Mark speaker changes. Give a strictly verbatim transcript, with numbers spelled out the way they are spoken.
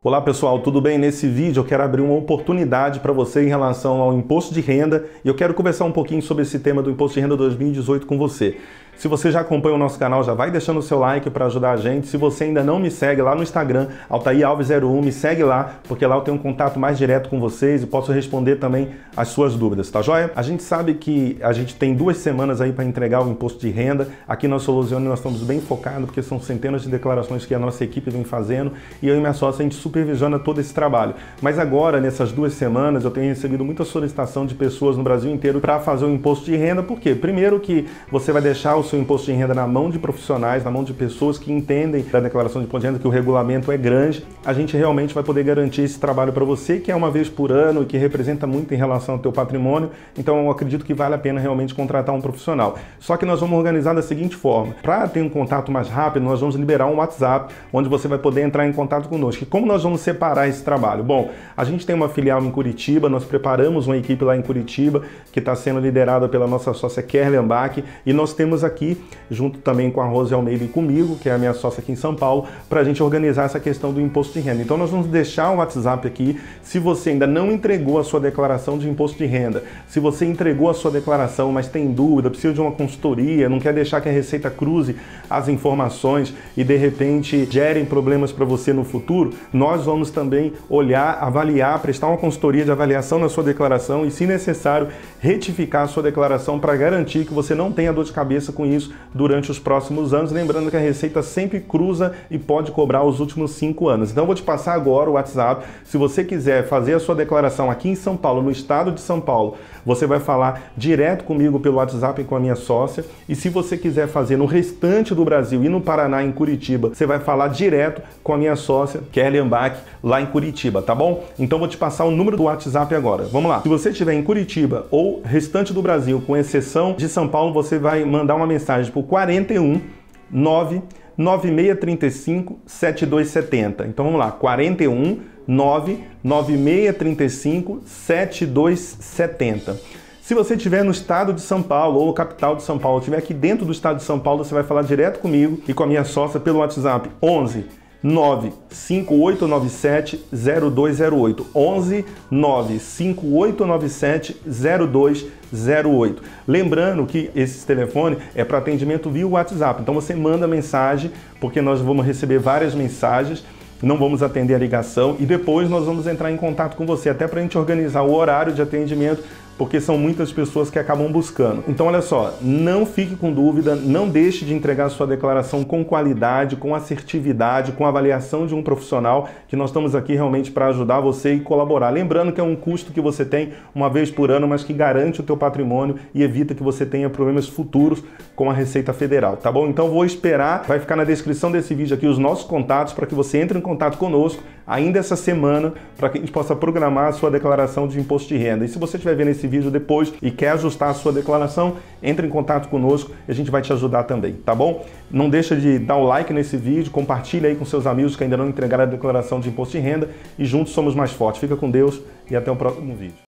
Speaker 1: Olá pessoal, tudo bem? Nesse vídeo eu quero abrir uma oportunidade para você em relação ao imposto de renda e eu quero conversar um pouquinho sobre esse tema do imposto de renda dois mil e dezoito com você. Se você já acompanha o nosso canal, já vai deixando o seu like para ajudar a gente. Se você ainda não me segue lá no Instagram, Altair Alves zero um, me segue lá, porque lá eu tenho um contato mais direto com vocês e posso responder também as suas dúvidas, tá joia? A gente sabe que a gente tem duas semanas aí para entregar o imposto de renda. Aqui na Soluzione nós estamos bem focados, porque são centenas de declarações que a nossa equipe vem fazendo e eu e minha sócia a gente supervisiona todo esse trabalho. Mas agora, nessas duas semanas, eu tenho recebido muita solicitação de pessoas no Brasil inteiro para fazer o imposto de renda. Por quê? Primeiro que você vai deixar o seu imposto de renda na mão de profissionais, na mão de pessoas que entendem da declaração de imposto de renda, que o regulamento é grande. A gente realmente vai poder garantir esse trabalho para você, que é uma vez por ano e que representa muito em relação ao teu patrimônio. Então eu acredito que vale a pena realmente contratar um profissional. Só que nós vamos organizar da seguinte forma: para ter um contato mais rápido, nós vamos liberar um WhatsApp, onde você vai poder entrar em contato conosco. E como nós vamos separar esse trabalho? Bom, a gente tem uma filial em Curitiba, nós preparamos uma equipe lá em Curitiba, que está sendo liderada pela nossa sócia Kerli Ambach, e nós temos aqui, junto também com a Rose Almeida e comigo, que é a minha sócia aqui em São Paulo, para a gente organizar essa questão do imposto de renda. Então nós vamos deixar o WhatsApp aqui. Se você ainda não entregou a sua declaração de imposto de renda, se você entregou a sua declaração, mas tem dúvida, precisa de uma consultoria, não quer deixar que a Receita cruze as informações e de repente gerem problemas para você no futuro, nós vamos também olhar, avaliar, prestar uma consultoria de avaliação na sua declaração e, se necessário, retificar a sua declaração para garantir que você não tenha dor de cabeça com isso durante os próximos anos, lembrando que a Receita sempre cruza e pode cobrar os últimos cinco anos. Então eu vou te passar agora o WhatsApp. Se você quiser fazer a sua declaração aqui em São Paulo, no estado de São Paulo, você vai falar direto comigo pelo WhatsApp e com a minha sócia. E se você quiser fazer no restante do Brasil e no Paraná, em Curitiba, você vai falar direto com a minha sócia, Kerli Ambach, lá em Curitiba, tá bom? Então vou te passar o número do WhatsApp agora. Vamos lá. Se você estiver em Curitiba ou restante do Brasil, com exceção de São Paulo, você vai mandar uma mensagem por quarenta e um, nove nove seis três cinco, sete dois sete zero. Então vamos lá, quarenta e um, nove nove seis três cinco, sete dois sete zero. Se você estiver no estado de São Paulo ou capital de São Paulo, estiver aqui dentro do estado de São Paulo, você vai falar direto comigo e com a minha sócia pelo WhatsApp onze nove cinco oito nove sete zero dois zero oito. onze nove cinco oito nove sete zero dois zero oito. Lembrando que esse telefone é para atendimento via WhatsApp. Então você manda mensagem, porque nós vamos receber várias mensagens, não vamos atender a ligação e depois nós vamos entrar em contato com você, até para a gente organizar o horário de atendimento, porque são muitas pessoas que acabam buscando. Então olha só, não fique com dúvida, não deixe de entregar a sua declaração com qualidade, com assertividade, com avaliação de um profissional, que nós estamos aqui realmente para ajudar você e colaborar. Lembrando que é um custo que você tem uma vez por ano, mas que garante o teu patrimônio e evita que você tenha problemas futuros com a Receita Federal, tá bom? Então vou esperar, vai ficar na descrição desse vídeo aqui os nossos contatos para que você entre em contato conosco ainda essa semana, para que a gente possa programar a sua declaração de imposto de renda. E se você estiver vendo esse vídeo depois e quer ajustar a sua declaração, entre em contato conosco e a gente vai te ajudar também, tá bom? Não deixa de dar o like nesse vídeo, compartilha aí com seus amigos que ainda não entregaram a declaração de imposto de renda e juntos somos mais fortes. Fica com Deus e até o próximo vídeo.